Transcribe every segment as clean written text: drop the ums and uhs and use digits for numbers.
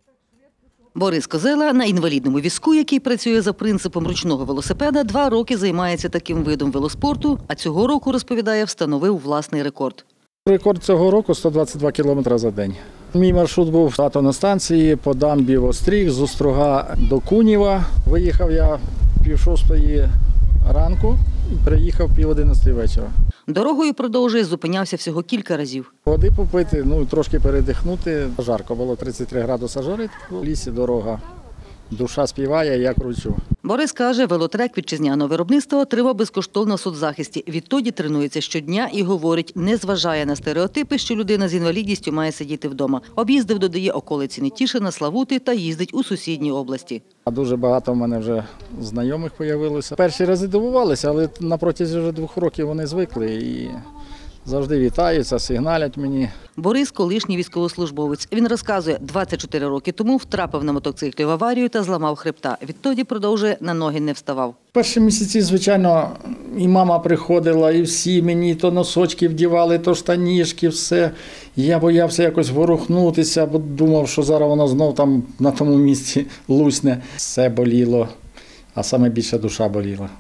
Борис Козела на інвалідному візку, який працює за принципом ручного велосипеда, 2 роки займається таким видом велоспорту, а цього року, розповідає, встановив власний рекорд. Рекорд цього року – 122 кілометри за день. Мій маршрут був з атомної станції по дамбі в Остріг, з Острога до Куніва. Виїхав я 5:30 ранку і приїхав 10:30 вечора. Дорогою, продовжує, зупинявся всього кілька разів. Води попити, трошки передихнути. Жарко було, 33 градуси жари в лісі, дорога. Душа співає, я кручу. Борис каже, велотрек вітчизняного виробництва отримав безкоштовно в соцзахисті. Відтоді тренується щодня і, говорить, не зважає на стереотипи, що людина з інвалідністю має сидіти вдома. Об'їздив, додає, околиці Нетішина, Славути та їздить у сусідні області. Дуже багато в мене вже знайомих з'явилося. Перші рази дивувалися, але на протязі вже 2 років вони звикли і завжди вітаються, сигналять мені. Борис – колишній військовослужбовець. Він розказує, 24 роки тому втрапив на мотоциклі в аварію та зламав хребта. Відтоді, продовжує, на ноги не вставав. Перші місяці, звичайно, і мама приходила, і всі мені то носочки вдівали, то штанішки, все. Я боявся якось ворухнутися, бо думав, що зараз воно знов там на тому місці лусне. Все боліло, а саме більше душа боліла.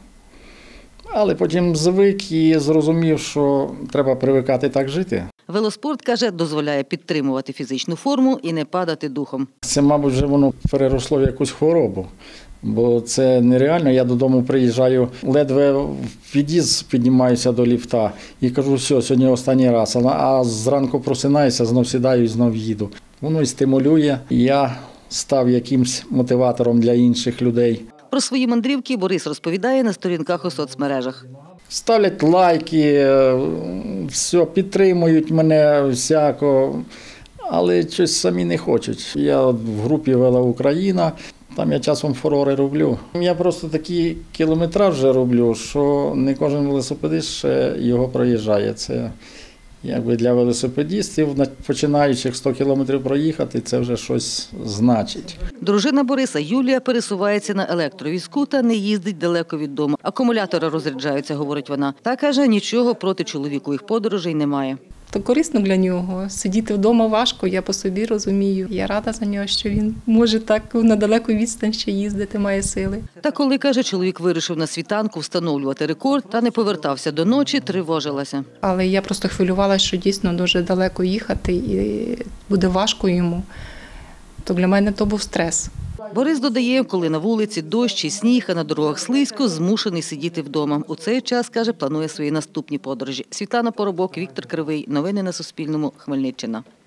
Але потім звик і зрозумів, що треба привикати так жити. Велоспорт, каже, дозволяє підтримувати фізичну форму і не падати духом. Це, мабуть, вже воно переросло в якусь хворобу, бо це нереально. Я додому приїжджаю, ледве в під'їзд піднімаюся до ліфта і кажу, все, сьогодні останній раз. А зранку просинаюся, знов сідаю і знов їду. Воно і стимулює. Я став якимсь мотиватором для інших людей. Про свої мандрівки Борис розповідає на сторінках у соцмережах. Ставлять лайки, все, підтримують мене всяко, але щось самі не хочуть. Я в групі «Вела Україна», там я часом фурори роблю. Я просто такий кілометраж вже роблю, що не кожен велосипедист ще його проїжджає. Це якби для велосипедистів, починаючих 100 кілометрів проїхати, це вже щось значить. Дружина Бориса Юлія пересувається на електровізку та не їздить далеко від дому. Акумулятори розряджаються, говорить вона. Та, каже, нічого проти чоловікових подорожей немає. То корисно для нього. Сидіти вдома важко, я по собі розумію. Я рада за нього, що він може так на далеку відстань ще їздити, має сили. Та коли, каже, чоловік вирішив на світанку встановлювати рекорд та не повертався до ночі, тривожилася. Але я просто хвилювалася, що дійсно дуже далеко їхати і буде важко йому. То для мене то був стрес. Борис додає, коли на вулиці дощ і сніг, а на дорогах слизько, змушений сидіти вдома. У цей час, каже, планує свої наступні подорожі. Світлана Поробок, Віктор Кривий. Новини на Суспільному. Хмельниччина.